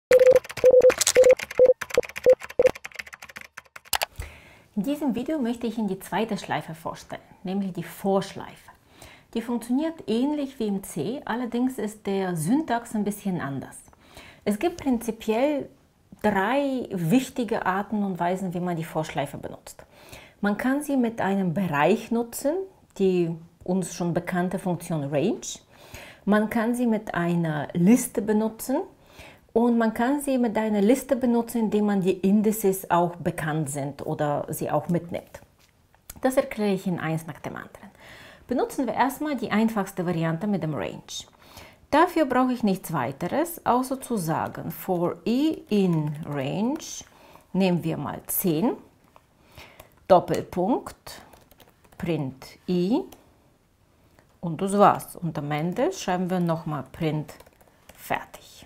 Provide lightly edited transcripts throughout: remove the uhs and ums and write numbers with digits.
In diesem Video möchte ich Ihnen die zweite Schleife vorstellen, nämlich die Vorschleife. Die funktioniert ähnlich wie im C, allerdings ist der Syntax ein bisschen anders. Es gibt prinzipiell drei wichtige Arten und Weisen, wie man die Vorschleife benutzt. Man kann sie mit einem Bereich nutzen, die uns schon bekannte Funktion Range. Man kann sie mit einer Liste benutzen. Und man kann sie mit einer Liste benutzen, indem man die Indices auch bekannt sind oder sie auch mitnimmt. Das erkläre ich Ihnen eins nach dem anderen. Benutzen wir erstmal die einfachste Variante mit dem Range. Dafür brauche ich nichts weiteres, außer zu sagen, for i in range nehmen wir mal 10, Doppelpunkt, print i und das war's. Und am Ende schreiben wir nochmal print fertig.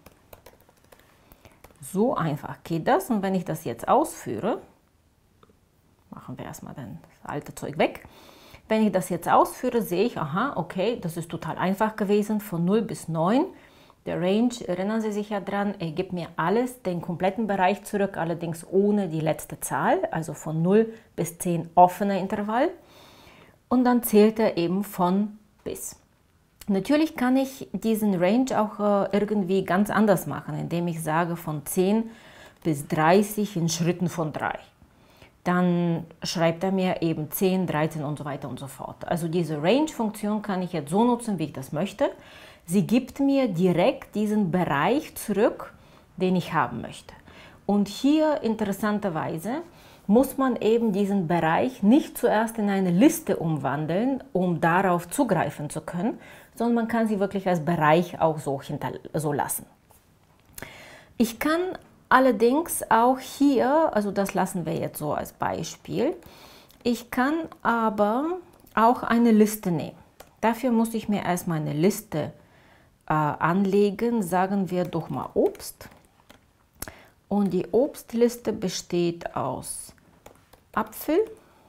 So einfach geht das, und wenn ich das jetzt ausführe, machen wir erstmal das alte Zeug weg. Wenn ich das jetzt ausführe, sehe ich, aha, okay, das ist total einfach gewesen, von 0 bis 9. Der Range, erinnern Sie sich ja dran, er gibt mir alles, den kompletten Bereich zurück, allerdings ohne die letzte Zahl, also von 0 bis 10 offener Intervall. Und dann zählt er eben von bis. Natürlich kann ich diesen Range auch irgendwie ganz anders machen, indem ich sage von 10 bis 30 in Schritten von 3. Dann schreibt er mir eben 10, 13 und so weiter und so fort. Also diese Range-Funktion kann ich jetzt so nutzen, wie ich das möchte. Sie gibt mir direkt diesen Bereich zurück, den ich haben möchte. Und hier interessanterweise muss man eben diesen Bereich nicht zuerst in eine Liste umwandeln, um darauf zugreifen zu können, sondern man kann sie wirklich als Bereich auch so lassen. Ich kann allerdings auch hier, also das lassen wir jetzt so als Beispiel, ich kann aber auch eine Liste nehmen. Dafür muss ich mir erstmal eine Liste anlegen, sagen wir doch mal Obst. Und die Obstliste besteht aus Apfel,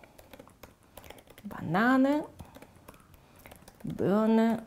Banane, Birne,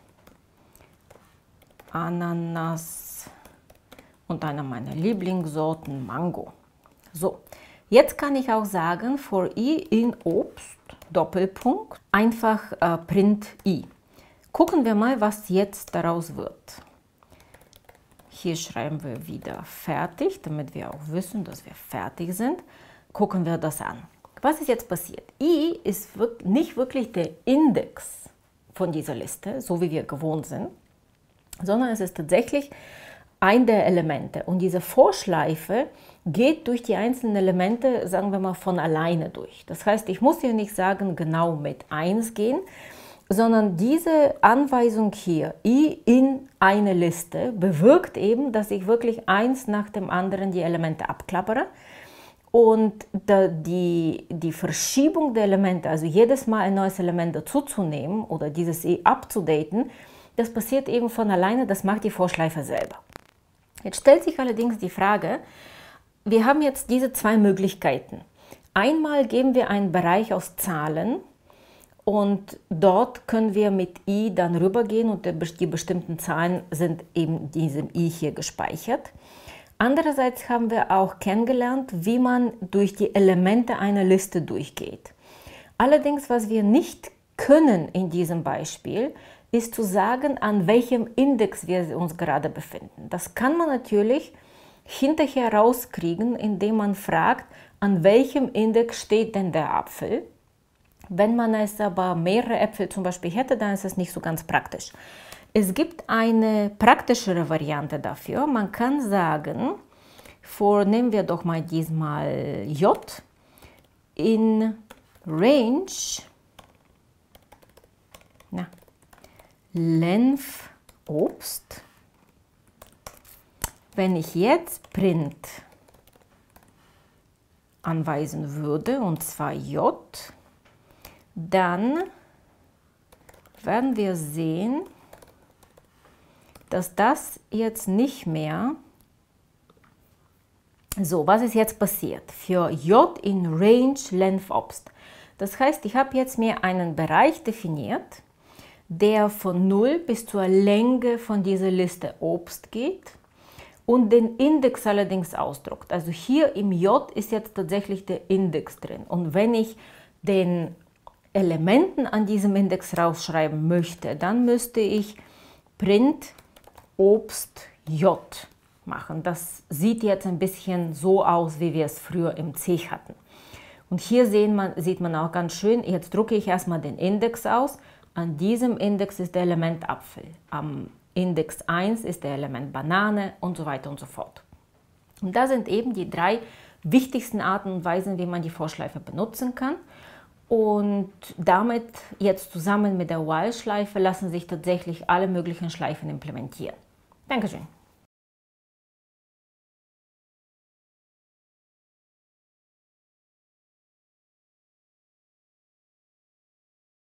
Ananas und einer meiner Lieblingssorten Mango. So, jetzt kann ich auch sagen, for i in Obst, Doppelpunkt, einfach print i. Gucken wir mal, was jetzt daraus wird. Hier schreiben wir wieder fertig, damit wir auch wissen, dass wir fertig sind. Gucken wir das an. Was ist jetzt passiert? I ist nicht wirklich der Index von dieser Liste, so wie wir gewohnt sind, sondern es ist tatsächlich ein der Elemente. Und diese Vorschleife geht durch die einzelnen Elemente, sagen wir mal, von alleine durch. Das heißt, ich muss hier nicht sagen, genau mit 1 gehen, sondern diese Anweisung hier, i in eine Liste, bewirkt eben, dass ich wirklich eins nach dem anderen die Elemente abklappere. Und die Verschiebung der Elemente, also jedes Mal ein neues Element dazuzunehmen oder dieses i abzudaten, das passiert eben von alleine, das macht die Vorschleife selber. Jetzt stellt sich allerdings die Frage, wir haben jetzt diese zwei Möglichkeiten. Einmal geben wir einen Bereich aus Zahlen, und dort können wir mit i dann rübergehen und die bestimmten Zahlen sind eben in diesem i hier gespeichert. Andererseits haben wir auch kennengelernt, wie man durch die Elemente einer Liste durchgeht. Allerdings, was wir nicht können in diesem Beispiel, ist zu sagen, an welchem Index wir uns gerade befinden. Das kann man natürlich hinterher rauskriegen, indem man fragt, an welchem Index steht denn der Apfel. Wenn man es aber mehrere Äpfel zum Beispiel hätte, dann ist es nicht so ganz praktisch. Es gibt eine praktischere Variante dafür. Man kann sagen, nehmen wir doch mal diesmal J, in Range, Length Obst. Wenn ich jetzt Print anweisen würde, und zwar J, dann werden wir sehen, dass das jetzt nicht mehr so, was ist jetzt passiert? Für J in Range Length Obst. Das heißt, ich habe jetzt mir einen Bereich definiert, der von 0 bis zur Länge von dieser Liste Obst geht. und den Index allerdings ausdruckt. Also hier im J ist jetzt tatsächlich der Index drin. Und wenn ich den Elementen an diesem Index rausschreiben möchte, dann müsste ich Print Obst J machen. Das sieht jetzt ein bisschen so aus, wie wir es früher im C hatten. Und hier sieht man auch ganz schön, jetzt drucke ich erstmal den Index aus. An diesem Index ist der Element Apfel. Am Index 1 ist der Element Banane und so weiter und so fort. Und das sind eben die 3 wichtigsten Arten und Weisen, wie man die Vorschleife benutzen kann. Und damit jetzt zusammen mit der While-Schleife lassen sich tatsächlich alle möglichen Schleifen implementieren. Dankeschön.